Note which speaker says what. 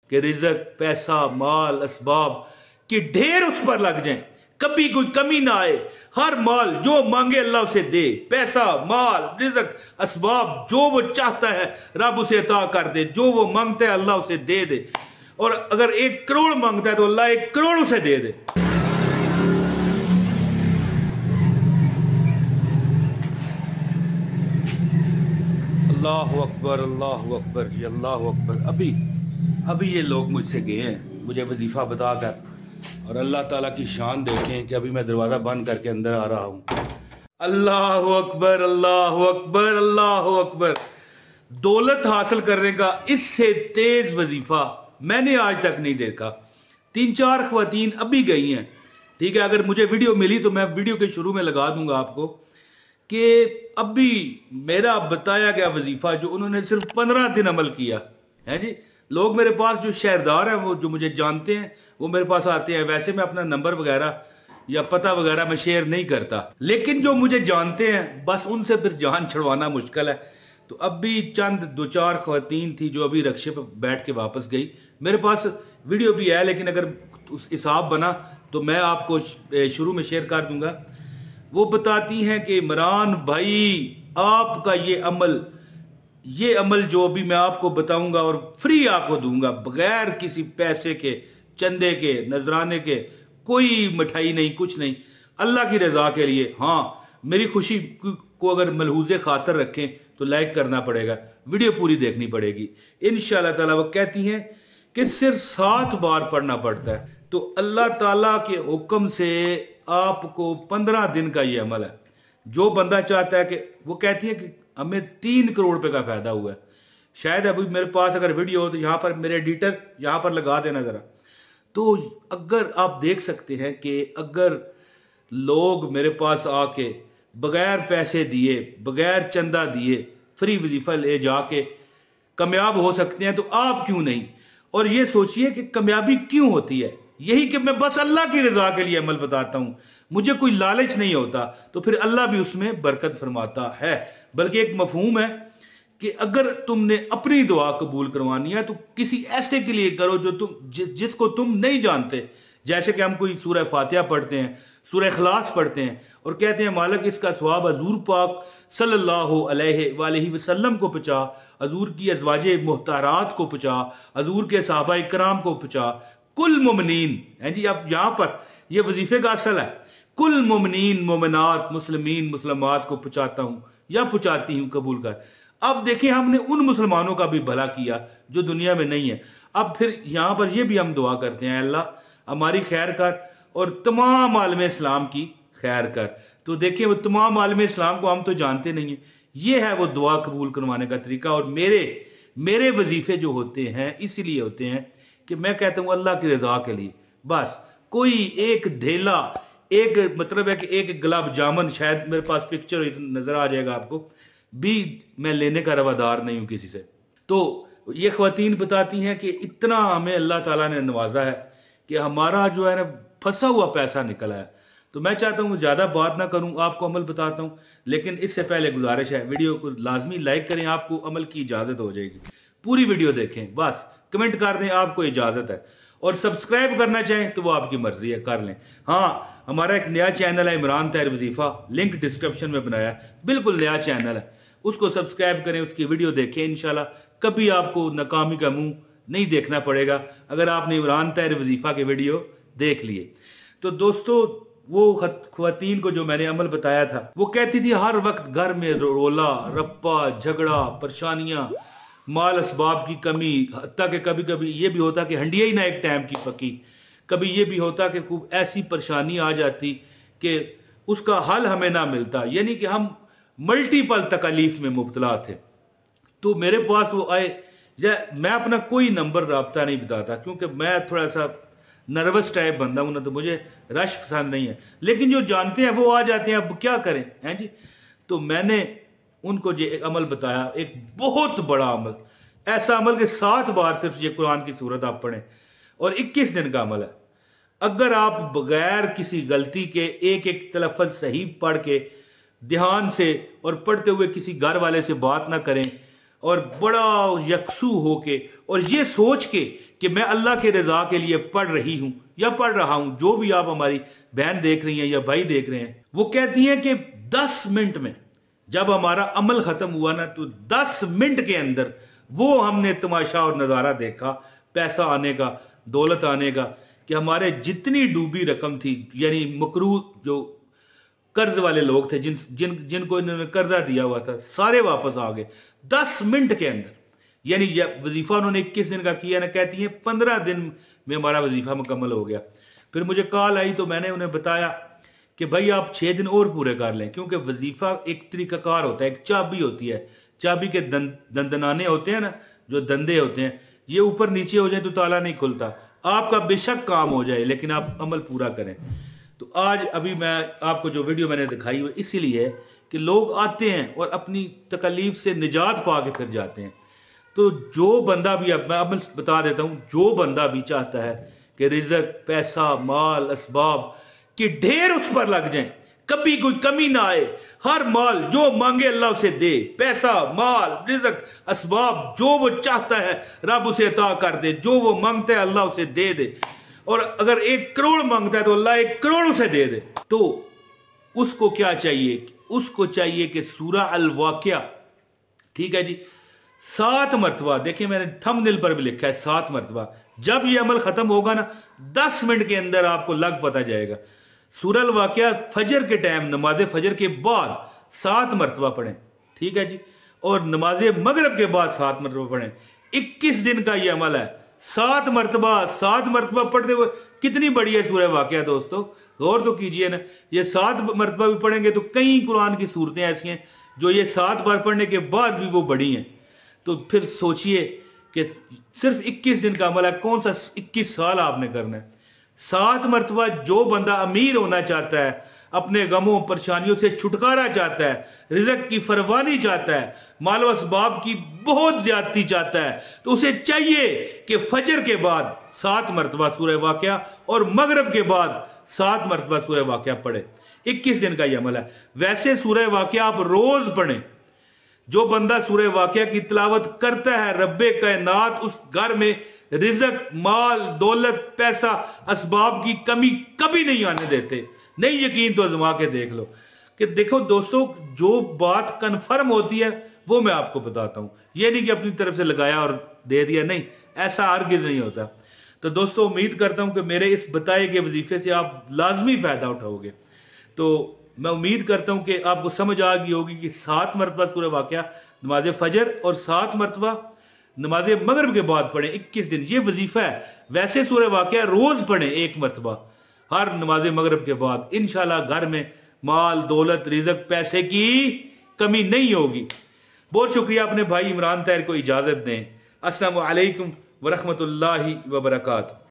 Speaker 1: कि रिज़्क, पैसा, माल, असबाब कि ढेर उस पर लग जाए, कभी कोई कमी ना आए। हर माल जो मांगे अल्लाह उसे दे, पैसा, माल, रिज़्क, असबाब जो वो चाहता है रब उसे अता कर दे, जो वो मांगता है अल्लाह उसे दे दे। और अगर 1 करोड़ मांगता है तो अल्लाह 1 करोड़ उसे दे दे। अल्लाहु अकबर, अल्लाहु अकबर जी, अल्लाहु अकबर। अभी ये लोग मुझसे गए हैं मुझे वजीफा बताकर, और अल्लाह ताला की शान देखें कि अभी मैं दरवाजा बंद करके अंदर आ रहा हूं। अल्लाहु अकबर, अल्लाहु अकबर, अल्लाहु अकबर। दौलत हासिल करने का इससे तेज वजीफा मैंने आज तक नहीं देखा। 3-4 ख्वातीन अभी गई हैं, ठीक है। अगर मुझे वीडियो मिली तो मैं वीडियो के शुरू में लगा दूंगा आपको कि अभी मेरा बताया गया वजीफा जो उन्होंने सिर्फ 15 दिन अमल किया है जी। लोग मेरे पास जो शहरदार हैं, वो जो मुझे जानते हैं, वो मेरे पास आते हैं। वैसे मैं अपना नंबर वगैरह या पता वगैरह मैं शेयर नहीं करता, लेकिन जो मुझे जानते हैं बस उनसे फिर जान छुड़वाना मुश्किल है। तो अभी चंद 2-4 ख्वातीन थी जो अभी रक्शे पर बैठ के वापस गई। मेरे पास वीडियो भी है, लेकिन अगर उस हिसाब बना तो मैं आपको शुरू में शेयर कर दूंगा। वो बताती हैं कि इमरान भाई आपका ये अमल जो अभी मैं आपको बताऊंगा और फ्री आपको दूंगा, बगैर किसी पैसे के, चंदे के, नजराने के, कोई मिठाई नहीं, कुछ नहीं, अल्लाह की रजा के लिए। हाँ, मेरी खुशी को अगर मलहूज़े खातर रखें तो लाइक करना पड़ेगा, वीडियो पूरी देखनी पड़ेगी इंशाअल्लाह ताला। वो कहती हैं कि सिर्फ 7 बार पढ़ना पड़ता है। तो अल्लाह ताला के हुक्म से आपको 15 दिन का ये अमल है। जो बंदा चाहता है कि, वो कहती है कि हमें 3 करोड़ रुपए का फायदा हुआ है। शायद अभी मेरे पास अगर वीडियो हो तो यहां पर मेरे एडिटर यहां पर लगा देना जरा। तो अगर आप देख सकते हैं कि अगर लोग मेरे पास आके बगैर पैसे दिए, बगैर चंदा दिए, फ्री वजीफा ले जाके कामयाब हो सकते हैं, तो आप क्यों नहीं। और ये सोचिए कि कामयाबी क्यों होती है, यही कि मैं बस अल्लाह की रजा के लिए अमल बताता हूं, मुझे कोई लालच नहीं होता, तो फिर अल्लाह भी उसमें बरकत फरमाता है। बल्कि एक मफहूम है कि अगर तुमने अपनी दुआ कबूल करवानी है तो किसी ऐसे के लिए करो जो जिसको तुम नहीं जानते। जैसे कि हम कोई सूरह फातिहा पढ़ते हैं, सूरह इखलास पढ़ते हैं और कहते हैं मालिक इसका सवाब हजूर पाक सल्लल्लाहु अलैहि वसल्लम को पहुंचा, हजूर की अज़वाजे मुहतारात को पहुंचा, हजूर के सहाबा इकराम को पहुंचा, कुल मोमिनीन है जी। अब यहां पर यह वजीफे का असल है, कुल मोमिनीन, मोमिनात, मुस्लिमीन, मुसलमात को पहुंचाता हूं या पहुंचाती हूं, कबूल कर। अब देखिए, हमने उन मुसलमानों का भी भला किया जो दुनिया में नहीं है। अब फिर यहां पर यह भी हम दुआ करते हैं, अल्लाह हमारी खैर कर और तमाम आलम इस्लाम की खैर कर। तो देखिए, वो तमाम आलम इस्लाम को हम तो जानते नहीं है। ये है वो दुआ कबूल करवाने का तरीका। और मेरे वजीफे जो होते हैं इसीलिए होते हैं कि मैं कहता हूं अल्लाह की रजा के लिए। बस कोई एक धेला, एक मतलब है कि एक गुलाब जामुन, शायद मेरे पास पिक्चर नजर आ जाएगा आपको, भी मैं लेने का रवादार नहीं हूं किसी से। तो ये ख्वातीन बताती हैं कि इतना हमें अल्लाह ताला ने नवाजा है कि हमारा जो है ना फंसा हुआ पैसा निकला है। तो मैं चाहता हूं ज्यादा बात ना करूं, आपको अमल बताता हूं, लेकिन इससे पहले गुजारिश है वीडियो को लाजमी लाइक करें, आपको अमल की इजाजत हो जाएगी। पूरी वीडियो देखें, बस कमेंट कर दें, आपको इजाजत है। और सब्सक्राइब करना चाहें तो वो आपकी मर्जी है, कर लें। हाँ, हमारा एक नया चैनल है इमरान ताहिर वजीफा, लिंक डिस्क्रिप्शन में बनाया, बिल्कुल नया चैनल है, उसको सब्सक्राइब करें, उसकी वीडियो देखें। इंशाल्लाह कभी आपको नाकामी का मुंह नहीं देखना पड़ेगा अगर आपने इमरान ताहिर वजीफा के वीडियो देख लिए। तो दोस्तों, वो ख्वातीन को जो मैंने अमल बताया था, वो कहती थी हर वक्त घर में रोला रप्पा, झगड़ा, परेशानियां, माल असबाब की कमी, हत्ता कि कभी कभी ये भी होता कि हंडिया ही ना एक टाइम की पकी, कभी ये भी होता कि खूब ऐसी परेशानी आ जाती कि उसका हल हमें ना मिलता, यानी कि हम मल्टीपल तकलीफ में मुब्तला थे। तो मेरे पास वो आए, मैं अपना कोई नंबर राब्ता नहीं बताता क्योंकि मैं थोड़ा सा नर्वस टाइप बंदा हूं ना, तो मुझे रश पसंद नहीं है। लेकिन जो जानते हैं वो आ जाते हैं, अब क्या करें हैं जी। तो मैंने उनको जो एक अमल बताया, एक बहुत बड़ा अमल, ऐसा अमल कि 7 बार सिर्फ ये कुरान की सूरत आप पढ़ें और 21 दिन का अमल है। अगर आप बगैर किसी गलती के एक एक तलफ़्फ़ुज़ सही पढ़ के ध्यान से और पढ़ते हुए किसी घर वाले से बात ना करें और बड़ा यकसू होके और ये सोच के कि मैं अल्लाह के रजा के लिए पढ़ रही हूं या पढ़ रहा हूं, जो भी आप हमारी बहन देख रही हैं या भाई देख रहे हैं, वो कहती हैं कि 10 मिनट में जब हमारा अमल खत्म हुआ ना, तो 10 मिनट के अंदर वो हमने तमाशा और नजारा देखा, पैसा आने का, दौलत आने का, कि हमारे जितनी डूबी रकम थी, यानी मकरू जो कर्ज वाले लोग थे, जिनको इन्होंने कर्जा दिया हुआ था, सारे वापस आ गए 10 मिनट के अंदर। यानी वजीफा उन्होंने 21 दिन का किया ना, कहती है 15 दिन में हमारा वजीफा मुकम्मल हो गया। फिर मुझे कॉल आई तो मैंने उन्हें बताया कि भाई आप 6 दिन और पूरे कर लें, क्योंकि वजीफा एक तरीकाकार होता है, एक चाबी होती है, चाबी के दंदनाने होते हैं ना, जो दंदे होते हैं, ये ऊपर नीचे हो जाए तो ताला नहीं खुलता। आपका बेशक काम हो जाए लेकिन आप अमल पूरा करें। तो आज अभी मैं आपको जो वीडियो मैंने दिखाई वो इसीलिए है कि लोग आते हैं और अपनी तकलीफ से निजात पा के फिर जाते हैं। तो जो बंदा भी, अब मैं अमल बता देता हूं, जो बंदा भी चाहता है कि रिज़्क, पैसा, माल, असबाब की ढेर उस पर लग जाए, कभी कोई कमी ना आए, हर माल जो मांगे अल्लाह उसे दे, पैसा, माल, रिज़्क, असबाब जो वो चाहता है रब उसे अता कर दे, जो वो मांगता है अल्लाह उसे दे दे, और अगर 1 करोड़ मांगता है तो अल्लाह 1 करोड़ उसे दे दे। तो उसको क्या चाहिए? उसको चाहिए कि सूरह अल वाक़िया, ठीक है जी, 7 मरतबा, देखिए मैंने थंबनेल पर भी लिखा है 7 मरतबा। जब ये अमल खत्म होगा ना, 10 मिनट के अंदर आपको लग पता जाएगा। सूरह अल वाक़िया फजर के टाइम, नमाज फजर के बाद 7 मरतबा पढ़ें, ठीक है जी, और नमाज मगरिब के बाद 7 मरतबा पढ़ें। 21 दिन का ये अमल है, 7 मरतबा पढ़ते हुए कितनी बड़ी है सूरह वाक़िया दोस्तों, गौर तो कीजिए ना। ये 7 मरतबा भी पढ़ेंगे तो कई कुरान की सूरतें ऐसी हैं जो ये 7 बार पढ़ने के बाद भी वो बड़ी हैं। तो फिर सोचिए कि सिर्फ 21 दिन का अमल है, कौन सा 21 साल आपने करना है। 7 मरतबा जो बंदा अमीर होना चाहता है, अपने गमों परेशानियों से छुटकारा चाहता है, रिज़्क की फरवानी चाहता है, मालो असबाब की बहुत ज्यादती चाहता है, तो उसे चाहिए कि फजर के बाद 7 मरतबा सूरह वाक़िया और मगरिब के बाद 7 मरतबा सूरह वाक़िया पढ़े। 21 दिन का यह अमल है। वैसे सूरह वाक़िया आप रोज पढ़ें। जो बंदा सूरह वाक़िया की तिलावत करता है, रब्बे कायनात उस घर में रिज़्क, माल, दौलत, पैसा, असबाब की कमी कभी नहीं आने देते। नहीं यकीन तो आजमा के देख लो। कि देखो दोस्तों, जो बात कन्फर्म होती है वो मैं आपको बताता हूं, ये नहीं कि अपनी तरफ से लगाया और दे दिया, नहीं, ऐसा हरगिज़ नहीं होता। तो दोस्तों, उम्मीद करता हूं कि मेरे इस बताए गए वजीफे से आप लाजमी फायदा उठाओगे। तो मैं उम्मीद करता हूं कि आपको समझ आ गई होगी कि 7 मरतबा सूरह वाक़िया नमाज फजर और 7 मरतबा नमाज मगरिब के बाद पढ़ें 21 दिन, ये वजीफा है। वैसे सूरह वाक़िया रोज पढ़ें 1 मरतबा हर नमाज मगरिब के बाद। इंशाल्लाह घर में माल, दौलत, रिज़्क, पैसे की कमी नहीं होगी। बहुत शुक्रिया। अपने भाई इमरान ताहिर को इजाजत दें। अस्सलामु अलैकुम व रहमतुल्लाहि व बरकातहू।